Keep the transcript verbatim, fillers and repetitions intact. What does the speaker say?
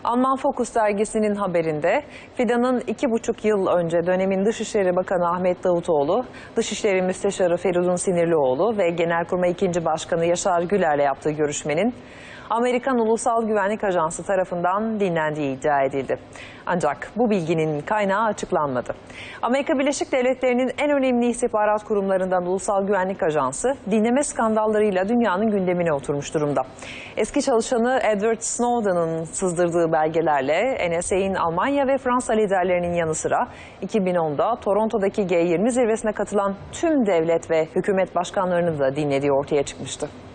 Alman Focus dergisinin haberinde Fidan'ın iki buçuk yıl önce dönemin Dışişleri Bakanı Ahmet Davutoğlu, Dışişleri Müsteşarı Feridun Sinirlioğlu ve Genelkurmay ikinci Başkanı Yaşar Güler'le yaptığı görüşmenin Amerikan Ulusal Güvenlik Ajansı tarafından dinlendiği iddia edildi. Ancak bu bilginin kaynağı açıklanmadı. Amerika Birleşik Devletleri'nin en önemli istihbarat kurumlarından Ulusal Güvenlik Ajansı, dinleme skandallarıyla dünyanın gündemine oturmuş durumda. Eski çalışanı Edward Snowden'ın sızdırdığı belgelerle N S A'nin Almanya ve Fransa liderlerinin yanı sıra iki bin onda Toronto'daki G yirmi zirvesine katılan tüm devlet ve hükümet başkanlarını da dinlediği ortaya çıkmıştı.